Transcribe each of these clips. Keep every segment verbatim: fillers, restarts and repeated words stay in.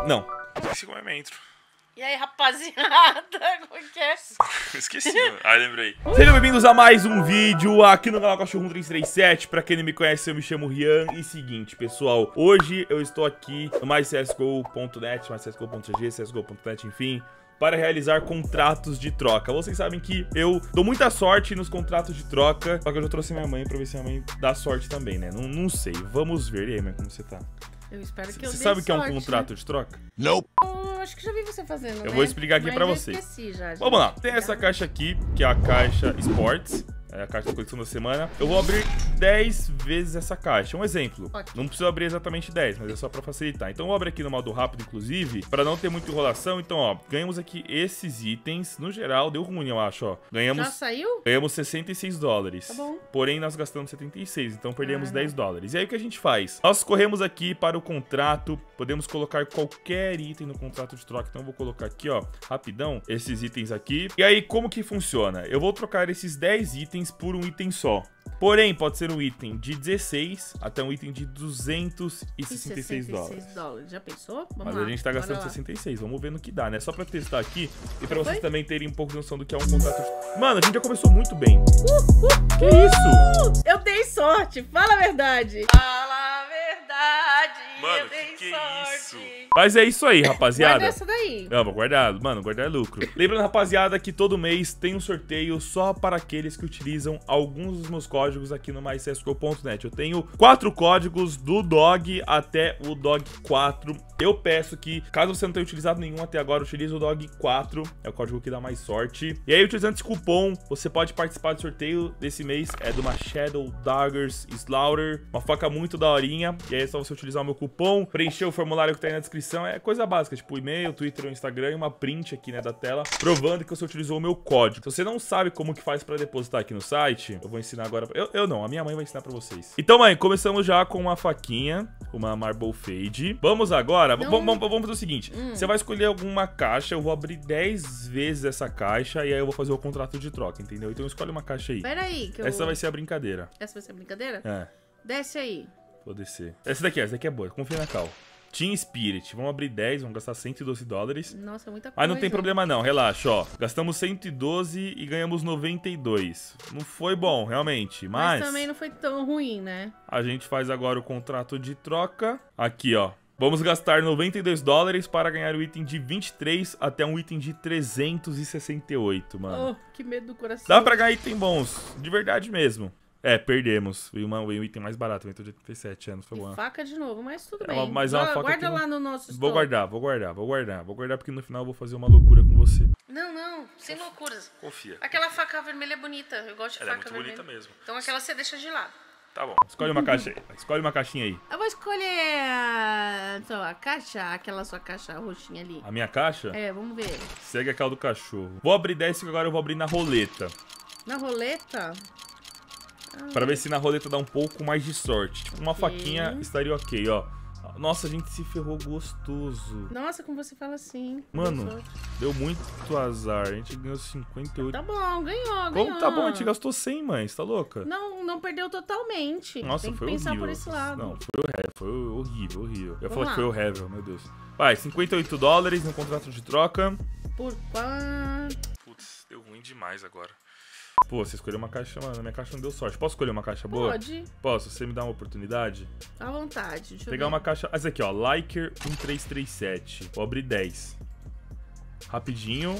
Não. Esqueci como é minha intro. E aí, rapaziada, como que é? Esqueci, mano. Ah, lembrei. Sejam bem-vindos a mais um vídeo aqui no canal Cachorro três três sete. Pra quem não me conhece, eu me chamo Rian. E seguinte, pessoal, hoje eu estou aqui no mais C S G O ponto net, mais C S G O ponto G G, C S G O ponto net, enfim, para realizar contratos de troca. Vocês sabem que eu dou muita sorte nos contratos de troca, só que eu já trouxe minha mãe pra ver se minha mãe dá sorte também, né? Não, não sei, vamos ver. E aí, mãe, como você tá? Eu espero que eu Você dê sabe o que é um sorte, contrato né? de troca? Não. Eu acho que já vi você fazendo, Eu né? vou explicar aqui Mas pra eu vocês. esqueci já, gente. Vamos lá, tem essa caixa aqui, que é a caixa Sports, é a caixa da coleção da semana. Eu vou abrir dez vezes essa caixa. Um exemplo, Ok. não preciso abrir exatamente dez, mas é só pra facilitar. Então eu vou abrir aqui no modo rápido, inclusive, pra não ter muita enrolação. Então, ó, ganhamos aqui esses itens. No geral, deu ruim, eu acho, ó. Ganhamos... Já saiu? Ganhamos sessenta e seis dólares. Tá bom. Porém, nós gastamos setenta e seis, então perdemos Ah, dez dólares. E aí, o que a gente faz? Nós corremos aqui para o contrato, podemos colocar qualquer item no contrato de troca. Então, eu vou colocar aqui, ó, rapidão, esses itens aqui. E aí, como que funciona? Eu vou trocar esses dez itens por um item só. Porém, pode ser um item de dezesseis até um item de duzentos e sessenta e seis dólares. dólares. Já pensou? Vamos Mas lá. a gente tá gastando Bora lá. sessenta e seis, vamos ver no que dá, né? Só pra testar aqui e pra Já vocês foi? também terem um pouco de noção do que é um contrato de... Mano, a gente já começou muito bem. Uh, uh, Que isso? Eu dei sorte, fala a verdade. Fala a verdade, Mano, eu dei que que é sorte. isso? Mas é isso aí, rapaziada. Guarda essa daí. Não, vou guardar, mano, guardar é lucro. Lembrando, rapaziada, que todo mês tem um sorteio só para aqueles que utilizam alguns dos meus códigos aqui no mais C S G O ponto net. Eu tenho quatro códigos do Dog até o Dog quatro. Eu peço que, caso você não tenha utilizado nenhum até agora, utilize o Dog quatro. É o código que dá mais sorte. E aí, utilizando esse cupom, você pode participar do sorteio desse mês. É de uma Shadow Daggers Slaughter. Uma faca muito daorinha. E aí é só você utilizar o meu cupom, preencher o formulário que tá aí na descrição. É coisa básica, tipo e-mail, Twitter ou Instagram e uma print aqui, né, da tela, provando que você utilizou o meu código. Se você não sabe como que faz pra depositar aqui no site, eu vou ensinar agora. Eu, eu não, a minha mãe vai ensinar pra vocês. Então, mãe, começamos já com uma faquinha, uma Marble Fade. Vamos agora, Não. vamos, vamos, vamos fazer o seguinte. Hum. Você vai escolher alguma caixa, eu vou abrir dez vezes essa caixa e aí eu vou fazer o contrato de troca, entendeu? Então escolhe uma caixa aí. Pera aí, que eu... Essa vai ser a brincadeira. Essa vai ser a brincadeira? É, Desce aí. vou descer. Essa daqui, essa daqui é boa, confia na Cal. Team Spirit, vamos abrir dez, vamos gastar cento e doze dólares. Nossa, muita coisa. Mas não tem problema não, relaxa, ó. Gastamos cento e doze e ganhamos noventa e dois. Não foi bom, realmente, mas... Mas também não foi tão ruim, né? A gente faz agora o contrato de troca. Aqui, ó. Vamos gastar noventa e dois dólares para ganhar o item de vinte e três até um item de trezentos e sessenta e oito, mano. Oh, que medo do coração. Dá pra ganhar item bons, de verdade mesmo. É, perdemos. Veio uma- veio um item mais barato, veio de oitenta e sete anos, foi E bom. faca de novo, mas tudo É bem. uma- mas é uma Guarda- faca Guarda que não- lá no nosso Vou estoque. guardar, vou guardar, vou guardar. Vou guardar porque no final eu vou fazer uma loucura com você. Não, não, sem loucuras. Confia. Aquela faca vermelha é bonita, eu gosto de Ela é faca muito vermelha. bonita mesmo. Então aquela você deixa de lado. Tá bom. Escolhe uma caixa aí. Escolhe uma caixinha aí. Eu vou escolher a sua caixa, aquela sua caixa roxinha ali. A minha caixa? É, vamos ver. Segue aquela do cachorro. Vou abrir dez que agora eu vou abrir na roleta. Na roleta, Pra ver se na roleta dá um pouco mais de sorte. Tipo, uma Ok. faquinha estaria ok, ó. Nossa, a gente se ferrou gostoso. nossa, como você fala assim. Mano, Pessoa. deu muito azar. A gente ganhou cinquenta e oito. Tá bom, ganhou, ganhou. Como tá bom? A gente gastou cem, mãe. Você tá louca? Não, não perdeu totalmente. Nossa, Tem que foi pensar horrível. por esse lado. Não, foi horrível, foi horrível, horrível. Eu ia Vamos falar lá. que foi horrível, meu Deus. Vai, cinquenta e oito dólares no contrato de troca. Por quanto? Putz, deu ruim demais agora. Pô, você escolheu uma caixa, mano. Minha caixa não deu sorte. Posso escolher uma caixa boa? Pode, Posso? Você me dá uma oportunidade? à vontade. Deixa eu Pegar ver. uma caixa... Essa aqui, ó. Liker um três três sete. Vou abrir dez. Rapidinho.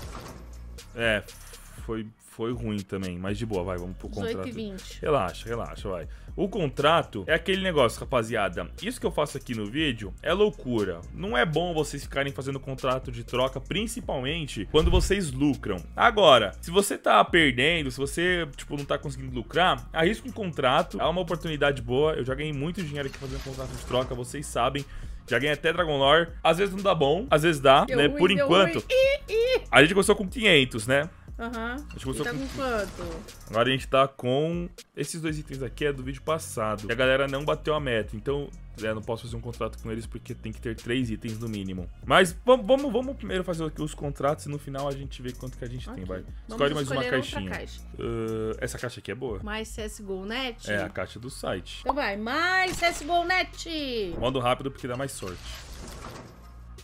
É, foi, foi ruim também. Mas de boa, vai. Vamos pro dezoito contrato. e vinte. Relaxa, relaxa, vai. O contrato é aquele negócio, rapaziada. Isso que eu faço aqui no vídeo é loucura. Não é bom vocês ficarem fazendo contrato de troca, principalmente quando vocês lucram. Agora, se você tá perdendo, se você, tipo, não tá conseguindo lucrar, arrisca um contrato. É uma oportunidade boa. Eu já ganhei muito dinheiro aqui fazendo contrato de troca, vocês sabem. Já ganhei até Dragon Lore. Às vezes não dá bom, às vezes dá, Deu né? ruim, Por deu enquanto, ruim. Ih, ih. a gente começou com quinhentos, né? Aham. A gente E começou tá com... com quanto? Agora a gente tá com... Esses dois itens aqui é do vídeo passado. E a galera não bateu a meta. Então, é, não posso fazer um contrato com eles porque tem que ter três itens no mínimo. Mas vamos, vamos, vamos primeiro fazer aqui os contratos e no final a gente vê quanto que a gente Ok. tem, vai. Vamos Escolhe mais uma escolher outra caixinha. caixa. Uh, essa caixa aqui é boa? Mais C S G O Net? É, a caixa do site. Então vai, mais C S G O Net! Modo rápido porque dá mais sorte.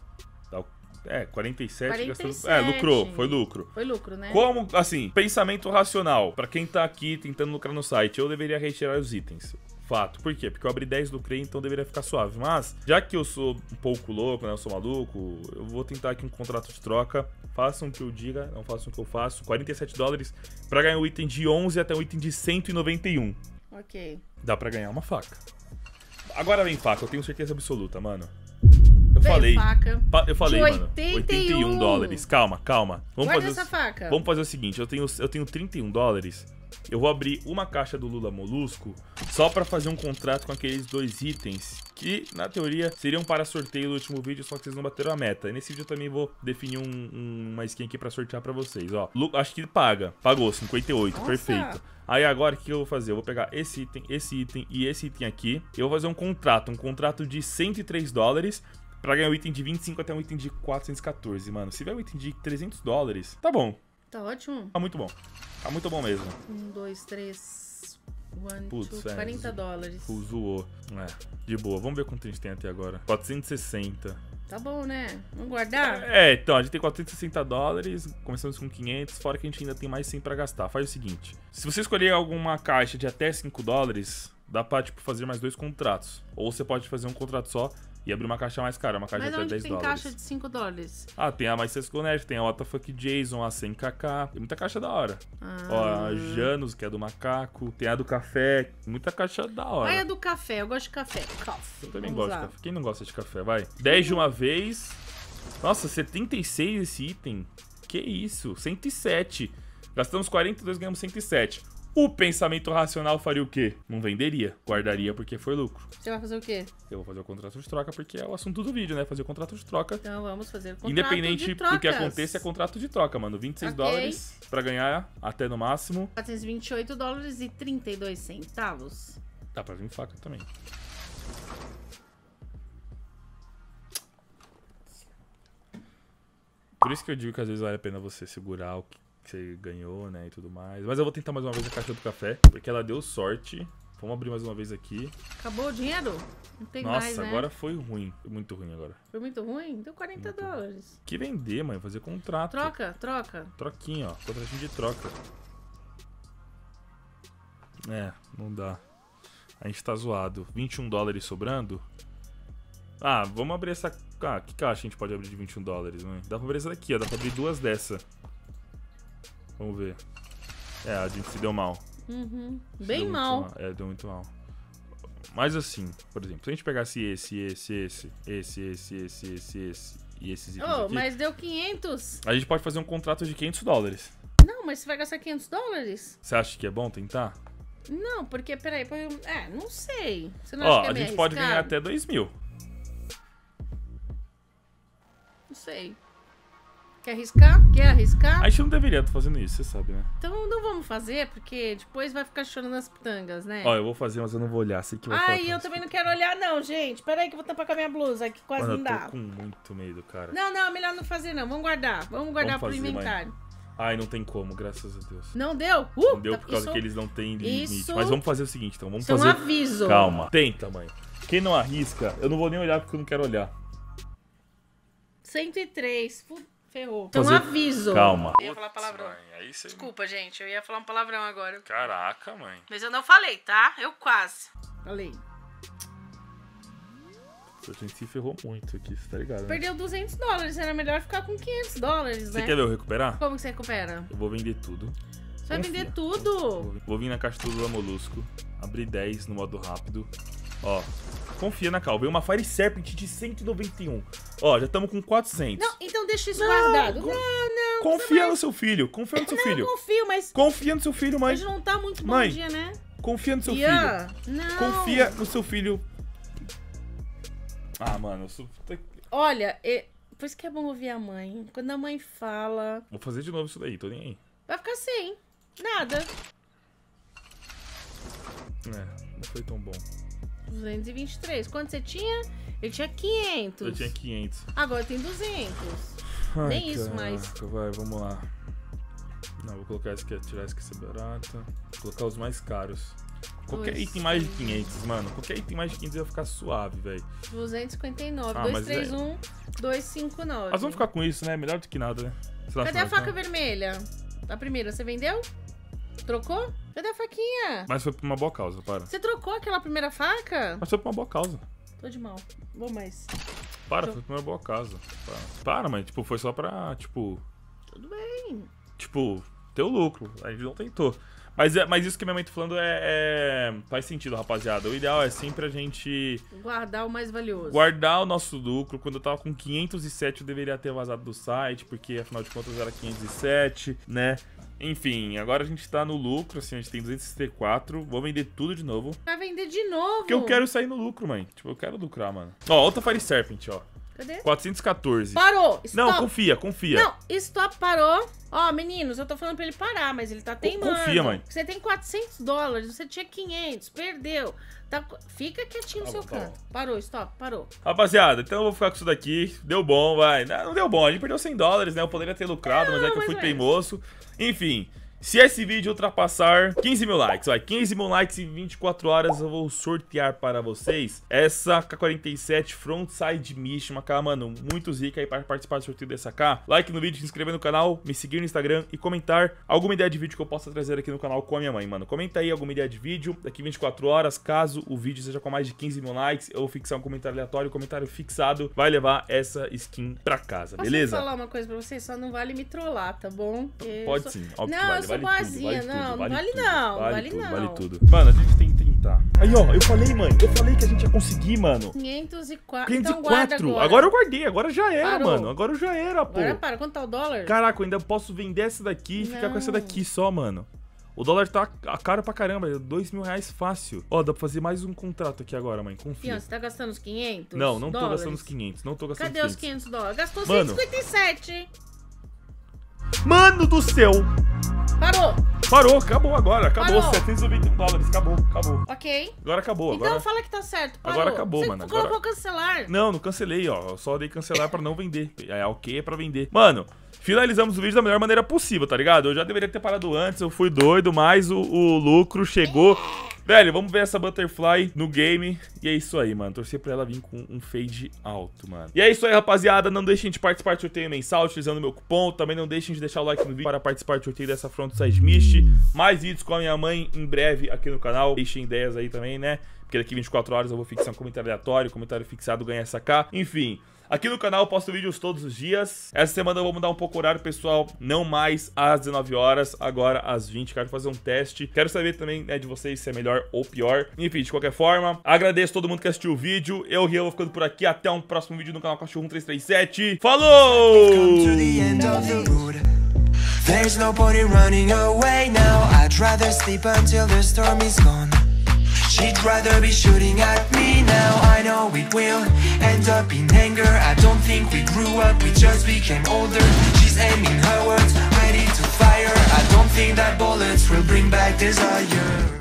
É, quarenta e sete, quarenta e gastou... sete. É, lucrou, foi lucro. Foi lucro, né? Como, assim, pensamento racional, pra quem tá aqui tentando lucrar no site, eu deveria retirar os itens. Fato. Por quê? Porque eu abri dez, lucrei, então deveria ficar suave. Mas, já que eu sou um pouco louco, né, eu sou maluco, eu vou tentar aqui um contrato de troca. Façam o que eu diga, não façam o que eu faço. quarenta e sete dólares pra ganhar um item de onze até um item de cento e noventa e um. Ok. Dá pra ganhar uma faca. Agora vem faca, eu tenho certeza absoluta, mano. Eu Vem falei. faca. Eu falei, de mano. oitenta e um. oitenta e um dólares. Calma, calma. Vamos Guarda fazer essa o... faca. Vamos fazer o seguinte, eu tenho, eu tenho trinta e um dólares. Eu vou abrir uma caixa do Lula Molusco só pra fazer um contrato com aqueles dois itens que, na teoria, seriam para sorteio no último vídeo, só que vocês não bateram a meta. E nesse vídeo eu também vou definir um, um, uma skin aqui pra sortear pra vocês, ó. Acho que paga. Pagou, cinquenta e oito, Nossa. perfeito. Aí agora, o que eu vou fazer? Eu vou pegar esse item, esse item e esse item aqui. Eu vou fazer um contrato, um contrato de cento e três dólares pra ganhar um item de vinte e cinco até um item de quatrocentos e quatorze, mano. Se tiver um item de trezentos dólares, tá bom. Tá ótimo. Tá muito bom. Tá muito bom mesmo. Um, dois, três. One, Putz, two, é, quarenta dólares. Zoou. É, de boa. Vamos ver quanto a gente tem até agora. quatrocentos e sessenta. Tá bom, né? Vamos guardar? É, então, a gente tem quatrocentos e sessenta dólares, começamos com quinhentos, fora que a gente ainda tem mais cem pra gastar. Faz o seguinte, se você escolher alguma caixa de até cinco dólares, dá pra, tipo, fazer mais dois contratos. Ou você pode fazer um contrato só e abrir uma caixa mais cara, uma caixa Mas de até onde dez tem dólares. caixa de cinco dólares? Ah, tem a MyCSGO.net, tem a W T F Jason, a cem K K, tem muita caixa da hora. Ah. Ó, a Janus, que é do macaco, tem a do café, muita caixa da hora. Vai a do café, eu gosto de café. Coffee. Eu também Vamos gosto lá. de café. Quem não gosta de café, vai. dez de uma vez. Nossa, setenta e seis esse item. Que isso, cento e sete. Gastamos quarenta e dois, ganhamos cento e sete. O pensamento racional faria o quê? Não venderia, guardaria porque foi lucro. Você vai fazer o quê? Eu vou fazer o contrato de troca porque é o assunto do vídeo, né? Fazer o contrato de troca. Então vamos fazer o contrato Independente de do que trocas. aconteça, é contrato de troca, mano. vinte e seis Ok. dólares pra ganhar até no máximo. quatrocentos e vinte e oito dólares e trinta e dois centavos. Dá pra vir faca também. Por isso que eu digo que às vezes vale a pena você segurar o que você ganhou, né, e tudo mais. Mas eu vou tentar mais uma vez a caixa do café, porque ela deu sorte. Vamos abrir mais uma vez aqui. Acabou o dinheiro? Não tem Nossa, mais, né? agora foi ruim. Foi muito ruim agora. Foi muito ruim? Deu quarenta Muito dólares. Que vender, mãe. Fazer contrato. Troca, troca. Troquinho, ó. Contratinho de troca. É, não dá. A gente tá zoado. vinte e um dólares sobrando. Ah, vamos abrir essa... Ah, que caixa a gente pode abrir de vinte e um dólares, mãe? Dá pra abrir essa daqui, ó. Dá pra abrir duas dessa. Vamos ver. É, a gente se deu mal. Uhum. Se Bem deu muito mal. É, deu muito mal. Mas assim, por exemplo, se a gente pegasse esse, esse, esse, esse, esse, esse, esse, esse e esses itens Oh, aqui, mas deu quinhentos. a gente pode fazer um contrato de quinhentos dólares. Não, mas você vai gastar quinhentos dólares? Você acha que é bom tentar? Não, porque, peraí, põe um- é, não sei. Você não Ó, acha que é a meio gente pode ganhar arriscado? até dois mil. Não sei. Quer arriscar? Quer arriscar? A gente não deveria estar fazendo isso, você sabe, né? Então não vamos fazer, porque depois vai ficar chorando nas pitangas, né? Ó, eu vou fazer, mas eu não vou olhar. Sei que vai falar Ai, que eu também não quero olhar não, gente. Peraí que eu vou tampar com a minha blusa, que quase Mano, não eu dá. tô com muito medo, cara. Não, não, melhor não fazer não. Vamos guardar. Vamos guardar Vamos pro fazer, inventário. Ai, não tem como, graças a Deus. Não deu? Uh, Não deu tá- por causa isso- que eles não têm limite. isso- Mas vamos fazer o seguinte, então. Vamos Isso é um fazer... aviso. Calma. Tenta, mãe. Quem não arrisca, eu não vou nem olhar porque eu não quero olhar. cento e três. Fu- Ferrou. Então um Fazer- aviso. Calma. Eu ia falar palavrão. Mãe, aí você... Desculpa, gente. Eu ia falar um palavrão agora. Caraca, mãe. Mas eu não falei, tá? Eu quase. Falei. A gente se ferrou muito aqui, você tá ligado, né? Perdeu duzentos dólares. Era melhor ficar com quinhentos dólares, Você né? quer ver eu recuperar? Como que você recupera? Eu vou vender tudo. Você vai Confia. vender Vou tudo. vir- Vou vir na caixa do Lula Molusco. Abrir dez no modo rápido. Ó, confia na Cal. Veio uma Fire Serpent de cento e noventa e um. Ó, já estamos com quatrocentos. Não, então deixa isso guardado. con- Não, não. Confia no seu filho. Confia no seu Não, filho. eu confio, mas Confia no seu filho, mãe. hoje não tá muito bom Mãe, dia, né? Confia no seu Ian, filho. não. Confia no seu filho. Ah, mano, eu sou... Olha, e... por isso que é bom ouvir a mãe. Quando a mãe fala, Vou fazer de novo isso daí, tô nem aí. vai ficar sem. Nada. É, não foi tão bom. duzentos e vinte e três. Quanto você tinha? Ele tinha quinhentos. Eu tinha quinhentos. Agora tem duzentos. Ai, Nem isso mais. caraca, vai, vamos lá. Não, vou colocar esse aqui, tirar esse que é barata. Vou colocar os mais caros. Qualquer Dois, item mais de quinhentos, mano. Qualquer item mais de quinhentos vai ficar suave, velho. duzentos e cinquenta e nove. Ah, dois, mas três, é- um, dois, cinco, nove. Nós vamos ficar com isso, né? Melhor do que nada, né? Sei lá, Cadê a sei lá, faca vermelha? A primeira, você vendeu? Trocou? Cadê a faquinha? Mas foi por uma boa causa, para. Você trocou aquela primeira faca? Mas foi por uma boa causa. Tô de mal. Vou mais. Para, foi por uma boa causa. Para, para mãe. Tipo, foi só pra, tipo... Tudo bem. Tipo, ter o lucro. A gente não tentou. Mas, é, mas isso que minha mãe tá falando é, é... faz sentido, rapaziada. O ideal é sempre a gente Guardar o mais valioso. guardar o nosso lucro. Quando eu tava com quinhentos e sete, eu deveria ter vazado do site, porque afinal de contas era quinhentos e sete, né? Enfim, agora a gente tá no lucro, assim, a gente tem duzentos e sessenta e quatro. Vou vender tudo de novo. Vai vender de novo? Porque eu quero sair no lucro, mãe. Tipo, eu quero lucrar, mano. Ó, outra Fire Serpent, ó. Cadê? quatrocentos e quatorze. Parou! Stop! Não, confia, confia. Não, stop, parou. Ó, meninos, eu tô falando pra ele parar, mas ele tá teimando. Confia, mãe. Você tem quatrocentos dólares, você tinha quinhentos, perdeu. Tá... Fica quietinho no Tá seu bom, tá canto. Parou, stop, parou. Rapaziada, então eu vou ficar com isso daqui. Deu bom, vai. Não, não deu bom, a gente perdeu cem dólares, né? Eu poderia ter lucrado, mas é que eu mais fui ou menos. teimoso. Enfim, se esse vídeo ultrapassar quinze mil likes, vai, quinze mil likes em vinte e quatro horas, eu vou sortear para vocês essa K quarenta e sete Frontside Mission, uma K, mano, muito zica aí para participar do sorteio dessa K. Like no vídeo, se inscrever no canal, me seguir no Instagram e comentar alguma ideia de vídeo que eu possa trazer aqui no canal com a minha mãe, mano. Comenta aí alguma ideia de vídeo daqui vinte e quatro horas, caso o vídeo seja com mais de quinze mil likes, eu vou fixar um comentário aleatório, o comentário fixado vai levar essa skin pra casa, Posso beleza? falar uma coisa pra vocês? Só não vale me trollar, tá bom? Porque Pode eu sou- sim, óbvio Não, que vale, eu sou vale boazinha, tudo, vale não, tudo, não vale tudo, não, vale vale tudo, não. vale tudo. Mano, a gente tem que tentar. Aí, ó, eu falei, mãe, eu falei que a gente ia conseguir, mano. quinhentos e quatro. quinhentos e Então guarda quatro. agora. Agora eu guardei, agora já era, Parou. mano. Agora já era, pô. Agora para, quanto tá o dólar? Caraca, eu ainda posso vender essa daqui e ficar com essa Não. daqui só, mano. O dólar tá caro pra caramba, é dois mil reais fácil. Ó, dá pra fazer mais um contrato aqui agora, mãe, confia. Fian, você tá gastando os quinhentos? Não, não tô dólares? gastando os quinhentos, não tô gastando Cadê os os quinhentos. quinhentos dólares? Gastou Mano. cento e cinquenta e sete. Mano do céu! Parou. Parou, acabou agora, acabou, Parou. setecentos e noventa e um dólares, acabou, acabou. Ok. Agora acabou, Então agora... fala que tá certo. Parou. Agora acabou, você mano, Você colocou agora- cancelar. Não, não cancelei, ó. Eu só dei cancelar pra não vender. É ok, é pra vender. Mano, finalizamos o vídeo da melhor maneira possível, tá ligado? Eu já deveria ter parado antes, eu fui doido, mas o, o lucro chegou. Velho, vamos ver essa Butterfly no game. E é isso aí, mano. Torcer pra ela vir com um fade alto, mano. E é isso aí, rapaziada. Não deixem de participar do sorteio mensal utilizando o meu cupom. Também não deixem de deixar o like no vídeo para participar do sorteio dessa Frontside Mist. Mais vídeos com a minha mãe em breve aqui no canal. Deixem ideias aí também, né? Porque daqui vinte e quatro horas eu vou fixar um comentário aleatório. Comentário fixado ganha essa K. Enfim... Aqui no canal eu posto vídeos todos os dias. Essa semana eu vou mudar um pouco o horário, pessoal. Não mais às dezenove horas, agora às vinte. Quero fazer um teste. Quero saber também, né, de vocês se é melhor ou pior. Enfim, de qualquer forma, agradeço todo mundo que assistiu o vídeo. Eu, Rian, vou ficando por aqui. Até um próximo vídeo no canal Cachorro um três três sete. Falou! Come to the end of the road. There's no point in running away now. I'd rather sleep until the storm is gone. She'd rather be shooting at me now. I know it will end up in anger. I don't think we grew up, we just became older. She's aiming her words, ready to fire. I don't think that bullets will bring back desire.